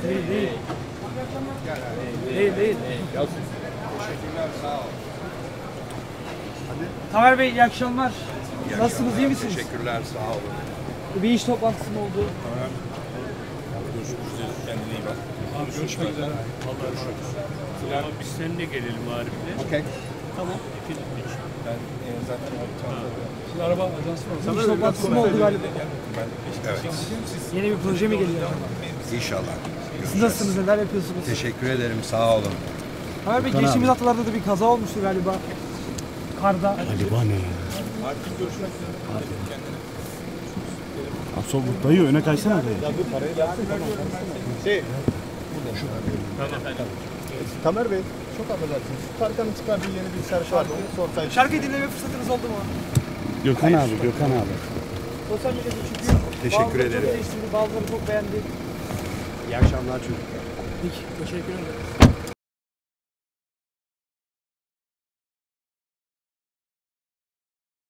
Değil. Değil. Teşekkürler, sağ ol. Tamer Bey iyi akşamlar. Nasılsınız, iyi misiniz? Teşekkürler, sağ olun. Bir iş toplantısı mı oldu? Görüşmek üzere. Kendine iyi bak. Görüşmek üzere. Allah'a emanet. Ama biz seninle gelelim Arif'le. Okey. Tamam. Ben zaten Şimdi araba ajansı var. Bir iş toplantısı mı oldu galiba? Evet. Yeni bir proje mi geliyor? İnşallah. Siz nasılsınız, neler yapıyorsunuz? Teşekkür ederim, sağ olun. Tamer Bey, geçtiğimiz haftalarda da bir kaza olmuştu galiba. Karda. Acaba ne ya? Arif'le görüşmek üzere. Kendine. Sol dayı öne kaysana dayı. Tamer Bey, çok affedersiniz. Tarkan'ın çıkardığı yeni bir şarkı vardı. Onu sorsaydım. Şarkıyı dinleme fırsatınız oldu mu? Gökhan abi. Sosyal medyada çünkü Teşekkür bazıları ederim. çok eleştirdi, bazıları çok beğendi. İyi akşamlar çocuklar. Peki, teşekkür ederim.